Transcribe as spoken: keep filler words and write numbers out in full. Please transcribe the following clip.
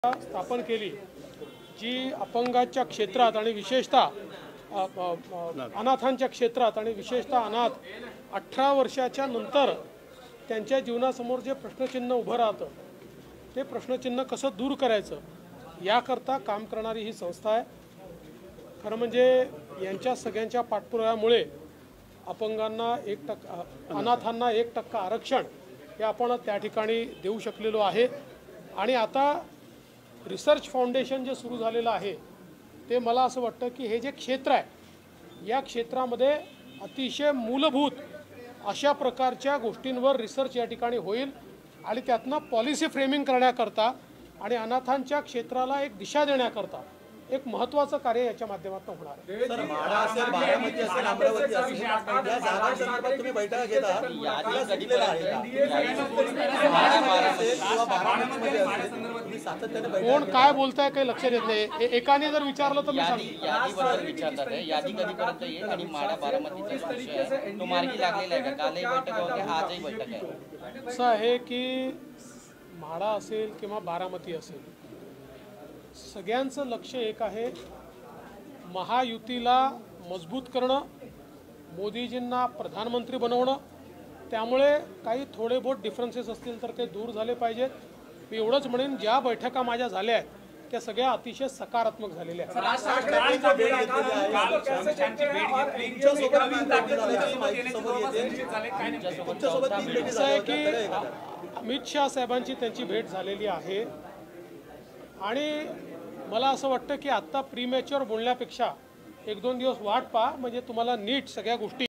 स्थापन केली जी अपंगाच्या क्षेत्रात आणि विशेषतः अनाथांच्या क्षेत्रात आणि विशेषतः अनाथ अठरा वर्षाच्या नंतर त्यांच्या जीवनासमोर जे प्रश्नचिन्ह उभं राहतं ते प्रश्नचिन्ह कसं दूर करायचं याकरता काम करणारी ही संस्था आहे। खरं म्हणजे यांच्या सगळ्यांच्या पाठपुराव्यामुळे अपंगांना एक टक्का अनाथांना एक टक्का आरक्षण हे आपण त्या ठिकाणी देऊ शकलेलो आहे। आणि आता रिसर्च फाउंडेशन जे सुरू झालेलं आहे ते मला असं वाटतं की हे जे क्षेत्र आहे या क्षेत्रामध्ये अतिशय मूलभूत अशा प्रकारच्या गोष्टींवर रिसर्च या ठिकाणी होईल आणि त्यातनं पॉलिसी फ्रेमिंग करण्याकरता आणि अनाथांच्या क्षेत्राला एक दिशा देण्याकरता एक महत्त्वाचं कार्य याच्या माध्यमातून होणार आहे। सर माढा असेल, बारामती असेल, अमरावती असेल या जागांसंदर्भात तुम्ही बैठका घेता याला सुटलेला आहे का? कोण काय बोलताय काही लक्ष देत नाही। एकाने जर विचारलं तर मी सांगतो यादीबद्दल विचारतात आहे। यादी कधीपर्यंत येईल आणि माढा बारामतीचा विषय आहे तो मार्गी लागलेला आहे का? कालही बैठक होती, आजही बैठक आहे। असं आहे की माढा असेल किंवा बारामती असेल सगळ्यांचं लक्ष एक आहे, महायुतीला मजबूत करणं, मोदीजींना प्रधानमंत्री बनवणं। त्यामुळे काही थोडे बहुत डिफरन्सेस असतील तर ते दूर झाले पाहिजेत। मी एवढंच म्हणेन ज्या बैठका माझ्या झाल्या आहेत त्या सगळ्या अतिशय सकारात्मक झालेल्या आहेत। असं आहे की अमित शाह साहेबांची त्यांची भेट झालेली आहे आणि मला असं वाटतं की आत्ता प्रीमॅच्युअर बोलण्यापेक्षा एक दोन दिवस वाट पहा म्हणजे तुम्हाला नीट सगळ्या गोष्टी